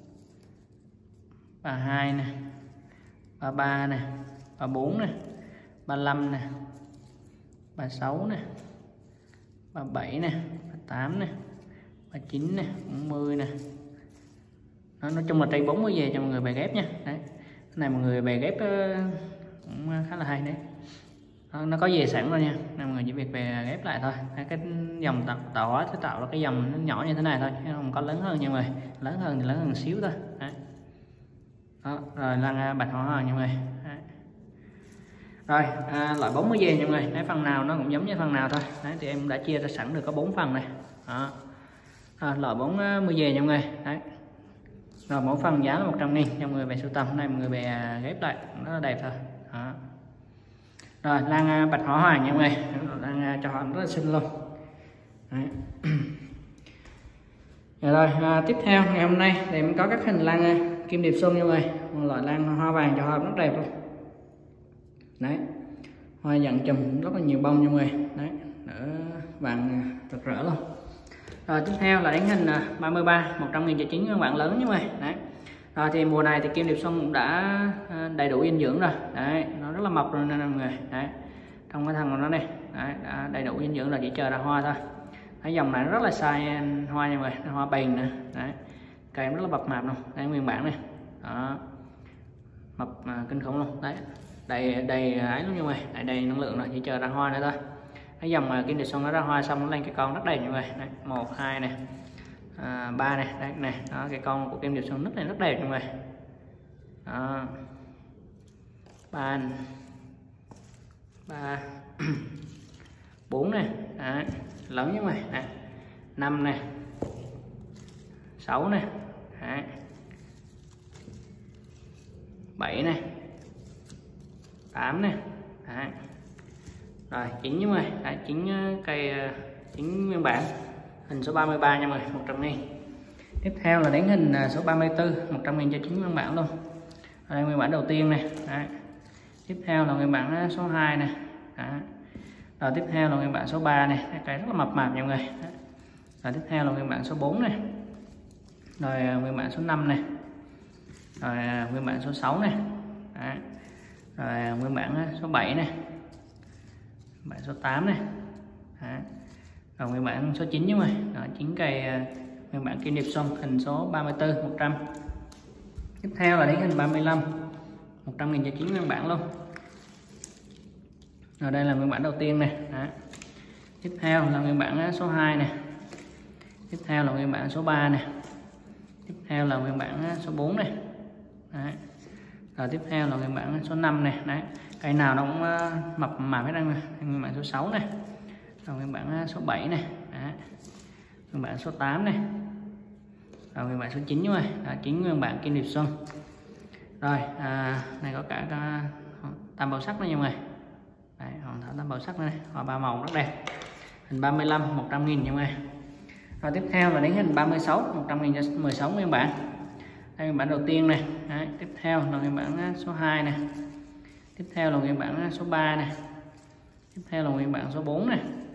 ba mươi hai này, ba mươi ba này, ba mươi bốn này, ba mươi lăm này, ba mươi sáu này, ba mươi bảy này, ba mươi tám này, ba mươi chín này, bốn mươi này. Đó, nói chung là trên bốn mươi về cho mọi người về ghép nha. Đấy. Cái này mọi người về ghép cũng khá là hay đấy. Đó, nó có về sẵn rồi nha, nên mọi người chỉ việc về ghép lại thôi. Đấy, cái dòng tạo, tạo hóa sẽ tạo ra cái dòng nó nhỏ như thế này thôi, chứ không có lớn hơn nha mọi người. Lớn hơn thì lớn hơn xíu thôi. Đấy. Đó, rồi lan bạch hỏa hoàng nha mọi người. Đấy. Rồi à, loại bốn mươi về nha mọi người. Đấy, phần nào nó cũng giống như phần nào thôi. Đấy, thì em đã chia ra sẵn được có bốn phần này. Đó. À, loại bốn mươi về nha mọi người. Đấy. Rồi mỗi phần giá là một trăm nghìn cho mọi người về sưu tầm. Hôm nay mọi người về ghép lại rất là đẹp thôi. Đó. Rồi lan bạch hỏa hoàng nha mọi người, lan cho họ rất là xinh luôn. Đấy. Rồi à, tiếp theo ngày hôm nay thì em có các hình lan kim điệp xuân nha mọi người, một loại lan hoa vàng cho họ rất đẹp luôn. Đấy, hoa dặn chùm rất là nhiều bông nha mọi người. Đấy, đỡ vàng rực rỡ luôn. Rồi tiếp theo là đến hình ba mươi ba, một trăm nghìn cho chín bạn lớn nha mọi người. Đấy. Rồi thì mùa này thì kim điệp xuân cũng đã đầy đủ dinh dưỡng rồi. Đấy, nó rất là mập rồi nè mọi người. Đấy. Trong cái thân của nó này, đấy, đã đầy đủ dinh dưỡng rồi, chỉ chờ ra hoa thôi. Cái dòng này rất là sai hoa nha mọi người, hoa bền nè. Đấy. Cây rất là mập mạp luôn. Đây nguyên bản này. Đó. Mập mà kinh khủng luôn. Đấy. Đầy đầy ấy luôn nha mọi người, đầy, đầy năng lượng rồi, chỉ chờ ra hoa nữa thôi. Cái dòng kim điệp xuân nó ra hoa xong nó lên cái con rất đẹp nha mọi người. Đấy. một, hai này. À, ba này, đây này, đó, cái con của kim điệp xuân rất này rất đẹp nha mọi người. Đó. ba ba bốn này, đấy, lớn nha mọi người. Đấy. năm này, sáu này, Đấy. bảy này, tám này. Đấy. Rồi chín nha mọi người. Đấy, chín cây chín nguyên bản hình số ba mươi ba nha mọi người, một trăm nghìn. Tiếp theo là đến hình số ba mươi tư, một trăm nghìn cho chín nguyên bản luôn. Đây nguyên bản đầu tiên này. Đấy. Tiếp theo là nguyên bản số hai này. Đấy. Rồi tiếp theo là nguyên bản số ba này, cái rất là mập mạp nha mọi người. Đấy. Rồi tiếp theo là nguyên bản số bốn này. Rồi nguyên bản số năm này. Rồi nguyên bản số sáu này. Đấy. Rồi nguyên bản số bảy này. Bản số tám này. Đấy. Rồi nguyên bản số chín nha mọi người. Đó, chín cây nguyên bản kim điệp xuân hình số ba mươi tư, một trăm. Tiếp theo là đến hình ba mươi lăm, một trăm nghìn cho chín nguyên bản luôn. Rồi đây là nguyên bản đầu tiên này. Đó. Tiếp theo là nguyên bản số hai này. Tiếp theo là nguyên bản số ba này. Tiếp theo là nguyên bản số bốn này. Đấy. Rồi tiếp theo là nguyên bản số năm này. Đấy. Cây nào nó cũng mập mạp hết anh. Nguyên bản số sáu này. Rồi nguyên bản số bảy này. Đấy. Nguyên bản số tám này. Rồi nguyên bản số chín rồi. Đó, chín nguyên bản kim điệp xuân. Rồi à, này có cả, cả tam màu sắc nữa nha mọi người. Đấy, hòn thảo tam màu sắc này, hoa ba màu rất đẹp. Hình ba mươi lăm, một trăm nghìn nha mọi người. Rồi tiếp theo là đến hình ba mươi sáu, một trăm nghìn cho mười sáu nguyên bản. Đây nguyên bản đầu tiên này. Đấy, tiếp theo là nguyên bản số hai này. Tiếp theo là nguyên bản số ba này. Tiếp theo là nguyên bản số bốn này.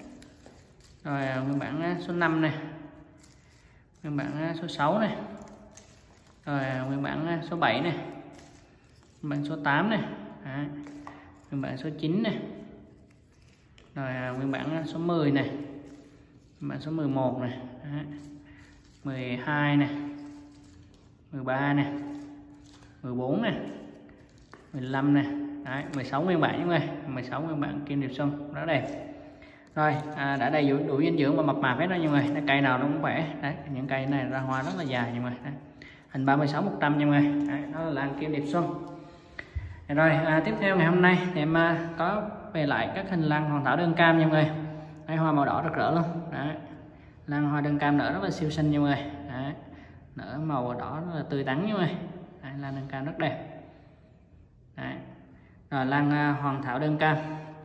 Rồi nguyên bản số năm này. Nguyên bản số sáu này. Rồi nguyên bản số bảy này. Nguyên bản số tám này. Đấy. Nguyên bản số chín này. Rồi nguyên bản số mười này. Nguyên bản số mười một này. Đấy. mười hai này. mười ba này. mười bốn này. mười lăm này. Đấy, mười sáu nguyên bản nha mọi người. mười sáu nguyên bản kim điệp xuân rất đẹp. Rồi à, đã đầy đủ, đủ dinh dưỡng và mập mạp hết đó nha mọi người. Cây nào nó cũng khỏe. Đấy, những cây này ra hoa rất là dài nha mọi người. Đấy. Hình ba mươi sáu, một trăm nha mọi người. Đấy, đó là lan kim điệp xuân. Rồi à, tiếp theo ngày hôm nay thì em à, có về lại các hình lan hoàng thảo đơn cam nha mọi người. Đấy, hoa màu đỏ rực rỡ luôn. Đấy. Lan hoa đơn cam nở rất là siêu xinh nha mọi người. Đấy. Nở màu đỏ rất là tươi tắn nha mọi người. Đấy, lan đơn cam rất đẹp. Đấy. Rồi lan à, hoàng thảo đơn cam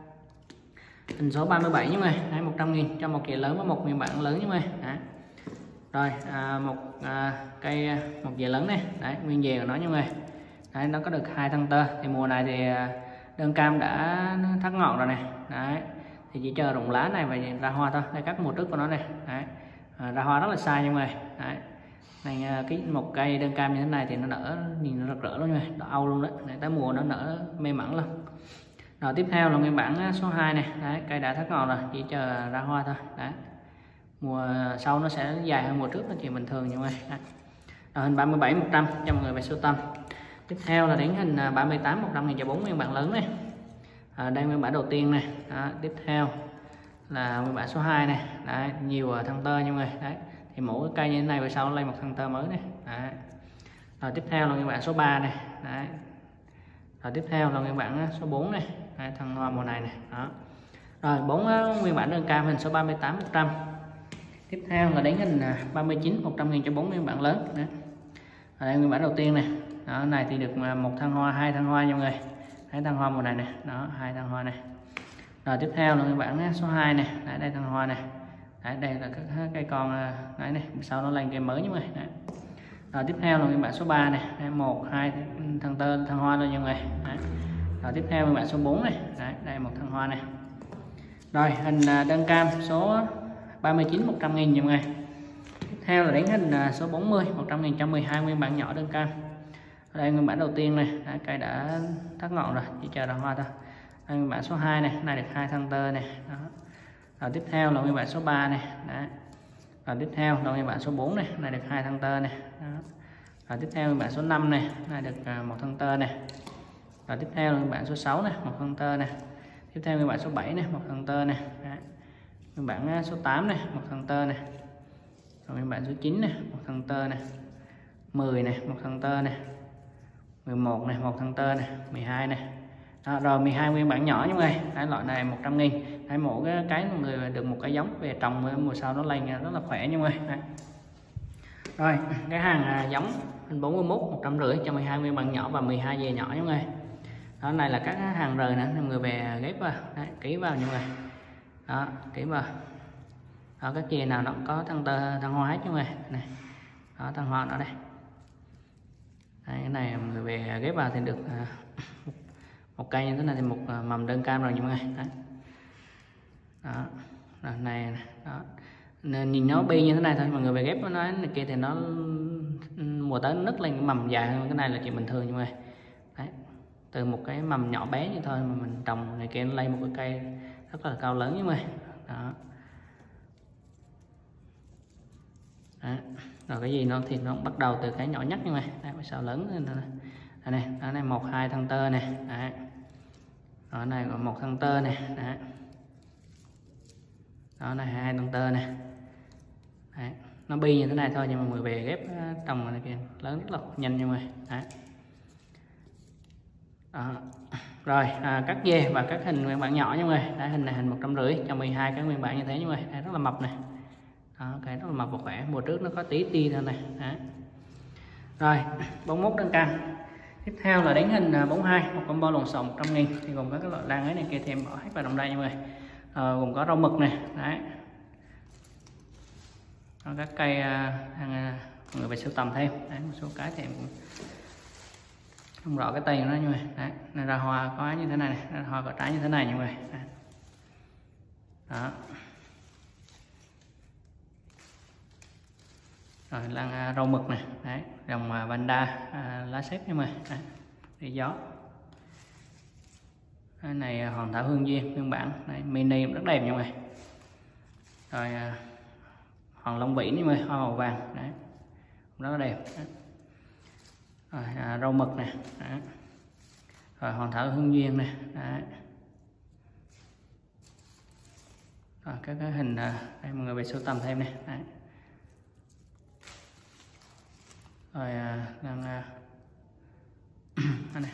hình số ba mươi bảy nha mọi người. Đấy, một trăm nghìn cho một dễ lớn và một nguyên bản lớn nha mọi người. Đấy. Rồi à, một à, cây một dễ lớn này. Đấy, nguyên dề của nó nha mọi người. Đấy, nó có được hai thân tơ. Thì mùa này thì đơn cam đã thắt ngọn rồi này. Đấy, thì chỉ chờ rụng lá này và ra hoa thôi. Đây các mùa trước của nó này. Đấy, à, ra hoa rất là sai nha mọi người. Đấy, này cái một cây đơn cam như thế này thì nó nở nhìn nó rực rỡ luôn nha mọi người. Đỏ âu luôn đấy. Đấy, tới mùa nó nở mê mẩn luôn. Rồi tiếp theo là nguyên bản số hai này. Đấy, cây đã thắt ngọn rồi, chỉ chờ ra hoa thôi. Đấy, mùa sau nó sẽ dài hơn mùa trước, nó chỉ bình thường như vậy. Rồi, hình ba mươi bảy, một trăm cho mọi người về sưu tầm. Tiếp theo là đến hình ba mươi tám, một trăm nghìn cho bốn nguyên bản lớn này. À, đây nguyên bản đầu tiên này. Đó, tiếp theo là nguyên bản số hai này. Đấy, nhiều thân tơ như mọi người. Đấy, thì mỗi cây như thế này về sau lên một thân tơ mới này. Đấy. Rồi tiếp theo là nguyên bản số ba này. Đấy. Rồi tiếp theo là nguyên bản số bốn này. Đấy, thân hoa mùa này này. Đó. Rồi bốn nguyên bản đơn cam hình số ba mươi tám, một trăm. Tiếp theo là đến hình ba mươi chín, một trăm nghìn cho bốn nguyên bản lớn. Đấy. Ở đây nguyên bản đầu tiên này. Đó, này thì được một thân hoa, hai thân hoa nha mọi người. Hai thân hoa mùa này này. Đó, hai thân hoa này. Rồi tiếp theo là nguyên bản số hai này. Đấy, đây thân hoa này. Đấy, đây là các cây con đấy này, sau nó lên cây mới nha mọi người. Đấy. Rồi tiếp theo là nguyên bản số ba này. Đấy, một, hai thân tơ, thân hoa luôn nha mọi người. Đấy. Rồi tiếp theo nguyên bản số bốn này. Đấy, đây một thân hoa này. Rồi hình đơn cam số ba mươi chín, một trăm nghìn nha mọi người. Tiếp theo là đến hình số bốn mươi, một trăm nghìn cho mười hai nguyên bản nhỏ đơn cam. Ở đây nguyên bản đầu tiên này. Đấy, cây đã thắt ngọn rồi, chỉ chờ ra hoa thôi. Đây nguyên bản số hai này, này được hai thân tơ này. Đó. Rồi tiếp theo là nguyên bản số ba này. Đấy. Rồi tiếp theo là nguyên bản số bốn này, này được hai thân tơ này. Đó. Rồi tiếp theo nguyên bản số năm này, này được một thân tơ này. Rồi tiếp theo là nguyên bản số sáu này, một thân tơ này. Tiếp theo nguyên bản số bảy này, một thân tơ này. Đấy. Nguyên bản số tám này, một thân tơ này. Rồi nguyên bản số chín này, một thân tơ này. mười này, một thân tơ này. mười một này, một thân tơ này. mười hai này. Đó, rồi mười hai nguyên bản nhỏ như vậy. Đấy, loại này một trăm nghìn. Đấy, mỗi cái, cái người được một cái giống về trồng mùa sau nó lên rất là khỏe như vậy. Đấy. Rồi cái hàng à, giống hình bốn mươi mốt một trăm rưỡi cho mười hai nguyên bản nhỏ và mười hai dề nhỏ nha mọi người. Đó này là các hàng rời nè, mọi người về ghép vào đấy, ký vào nha mọi người. Đó ký vào. Đó các dề nào nó có thân tơ thân hoa hết nha mọi người này. Đó thân hoa nó đây. Đấy, cái này mọi người về ghép vào thì được à, một, một cây như thế này thì một à, mầm đơn cam rồi nha mọi người. Đấy. Đó. Đó này đó. Nên nhìn nó bi như thế này thôi, mọi người về ghép nó này kia thì nó mùa tới nó nứt lên cái mầm dài hơn, cái này là chuyện bình thường nha mọi người. Đấy. Từ một cái mầm nhỏ bé như thôi mà mình trồng này kia nó lấy một cái cây rất là cao lớn nha mọi người. Đó. Đó. Rồi cái gì nó thì nó bắt đầu từ cái nhỏ nhất nha mọi người. Đấy, sao lớn lên đây này, đó này một hai thân tơ này. Đấy. Đó này còn một thân tơ này. Đấy. Đó này hai thân tơ này. Đấy. Nó bi như thế này thôi nhưng mà mọi người về ghép trồng này kia lớn rất là nhanh nha mọi người. Đấy. Đó. Rồi à, cắt dê và các hình nguyên bản nhỏ nha mọi người. Đấy, hình này hình một trăm rưỡi cho mười hai cái nguyên bản như thế nha mọi người. Đấy, rất là mập này. Đó, cái rất là mập và khỏe, mùa trước nó có tí ti thôi này. Đấy. Rồi bốn mươi mốt đơn cam. Tiếp theo là đến hình bốn mươi hai, một combo lộn xộn một trăm nghìn thì gồm các loại lan ấy này kia thì em bỏ hết vào trong đây nha mọi người. À, gồm có rau mực này. Đấy. Đó, các cây hàng uh, người về sưu tầm thêm. Đấy, một số cái thì em cũng không rõ cái tên của nó như vậy. Đấy, này ra hoa có như thế này, này. Ra hoa có trái như thế này như vậy. Đấy. Đó. Rồi lan uh, rau mực này. Đấy, dòng uh, vanda uh, lá xếp như vậy. Đấy, để gió. Cái này uh, hoàng thảo hương duyên phiên bản. Đấy, mini rất đẹp như vậy. Rồi uh, hoàng long vĩ như vậy, hoa màu vàng. Đấy, rất là đẹp. Đấy. Rồi, à, rau mực nè. Đấy. Rồi hoàng thảo hương duyên nè. Đấy. Rồi các cái hình à, đây mọi người về sưu tầm thêm nè. Đấy. Rồi à, đang à, này.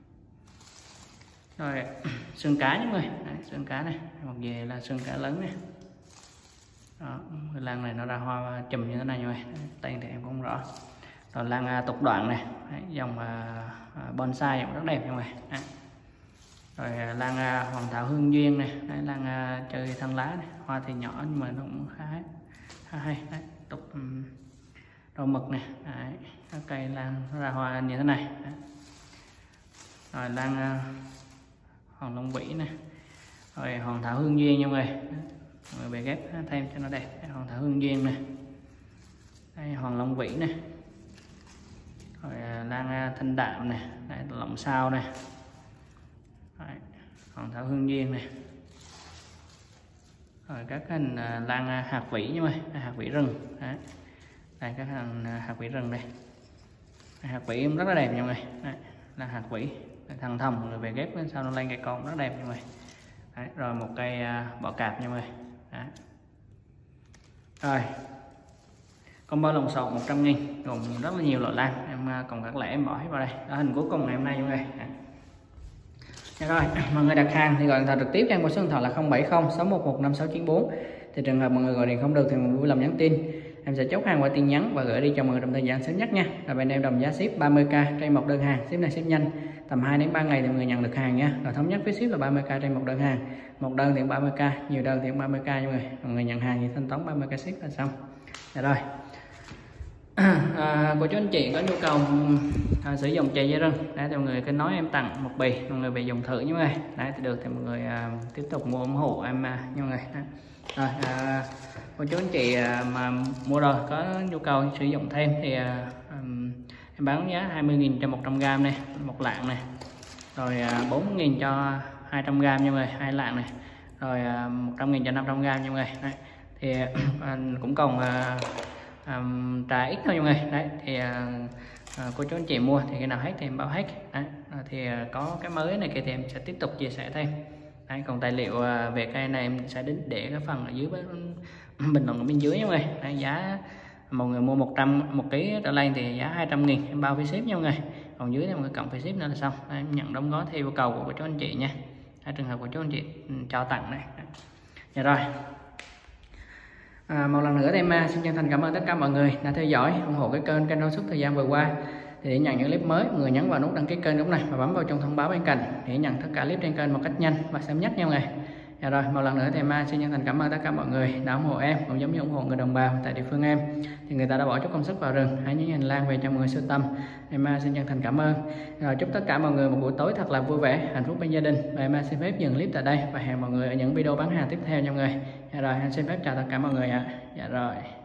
Rồi xương cá nha mọi người. Đấy, xương cá này, một về là xương cá lớn nè. Đó, cái lan này nó ra hoa chùm như thế này mọi người. Tên thì em cũng không rõ. Rồi lan uh, tục đoạn này. Đấy, dòng uh, bonsai cũng rất đẹp mọi người. Đấy. Rồi uh, lan uh, hoàng thảo hương duyên này. Đấy, lan uh, chơi thân lá này. Hoa thì nhỏ nhưng mà nó cũng khá, khá hay. Đấy, tục um, rau mực này. Đấy, cây lan ra hoa như thế này. Đấy. Rồi lan uh, hoàng long vĩ này. Rồi hoàng thảo hương duyên nha mọi người. Đấy. Mọi người về ghép thêm cho nó đẹp. Đấy, hoàng thảo hương duyên này. Đây, hoàng long vĩ này. Rồi lan thanh đạm này. Đấy, lọng sao này. Đấy, hoàng thảo hương duyên này. Rồi các hình lan hạt vĩ nha mọi người, hạt vĩ rừng. Đấy. Đây các hình hạt vĩ rừng đây. Hạt vĩ rất là đẹp nha mọi người. Đấy, là hạt vĩ thằng thòng rồi về ghép lên sau nó lên cây con rất đẹp nha mọi người. Đấy, rồi một cây bọ cạp nha mọi người. Đấy. Rồi combo lồng xộn một trăm nghìn gồm rất là nhiều loại lan, em còn các lẻ em bỏ hết vào đây. Đó, hình cuối cùng ngày hôm nay mọi người. Dạ rồi, mọi người đặt hàng thì gọi điện thoại trực tiếp cho em qua số điện thoại là không bảy không sáu một một năm sáu chín bốn. Thì trường hợp mọi người gọi điện không được thì mọi người vui lòng nhắn tin, em sẽ chốt hàng qua tin nhắn và gửi đi cho mọi người trong thời gian sớm nhất nha. Là bên em đồng giá ship ba mươi k trên một đơn hàng, ship này ship nhanh, tầm hai đến ba ngày thì mọi người nhận được hàng nha. Rồi thống nhất với ship là ba mươi k trên một đơn hàng, một đơn thì ba mươi k, nhiều đơn thì ba mươi k nha mọi người. Mọi người nhận hàng thì thanh toán ba mươi k ship là xong. Dạ rồi. À, cô chú anh chị có nhu cầu à, sử dụng chè dây rừng đấy thì mọi người cứ nói em tặng một bì, mọi người về dùng thử như vậy đấy thì được thì mọi người à, tiếp tục mua ủng hộ em à, như mọi người đấy. Rồi à, cô chú anh chị à, mà mua rồi có nhu cầu sử dụng thêm thì à, um, em bán giá hai mươi nghìn cho một trăm gram này, một lạng này, rồi à, bốn mươi nghìn cho hai trăm gram nha mọi người, hai lạng này, rồi à, một trăm nghìn cho năm trăm gram nha mọi người đấy. Thì à, cũng còn à, À, trà ít thôi mọi người đấy thì à, à, cô chú anh chị mua thì cái nào hết thì em báo hết đấy. À, thì à, có cái mới này kia thì em sẽ tiếp tục chia sẻ thêm đấy. Còn tài liệu à, về cây này em sẽ đến để cái phần ở dưới bình luận ở bên dưới nha mọi người đấy. Giá mọi người mua một trăm một ký trở lên thì giá hai trăm nghìn em bao phí ship nha mọi người, còn dưới này mọi người cộng phí ship nữa là xong đấy, em nhận đóng gói theo yêu cầu của cô chú anh chị nha. Đấy, trường hợp của chú anh chị cho tặng này. Dạ rồi. À, một lần nữa thì em xin chân thành cảm ơn tất cả mọi người đã theo dõi ủng hộ cái kênh kênh suốt thời gian vừa qua. Thì để nhận những clip mới, mọi người nhấn vào nút đăng ký kênh lúc này và bấm vào chuông thông báo bên cạnh để nhận tất cả clip trên kênh một cách nhanh và sớm nhất nha mọi người. Dạ rồi, một lần nữa thì em xin chân thành cảm ơn tất cả mọi người đã ủng hộ em, cũng giống như ủng hộ người đồng bào tại địa phương em. Thì người ta đã bỏ chút công sức vào rừng, hãy những hành lang về cho mọi người sưu tầm. Em xin chân thành cảm ơn. Rồi, chúc tất cả mọi người một buổi tối thật là vui vẻ, hạnh phúc bên gia đình. Và em xin phép dừng clip tại đây và hẹn mọi người ở những video bán hàng tiếp theo nha mọi người. Dạ rồi, em xin phép chào tất cả mọi người ạ. Dạ rồi.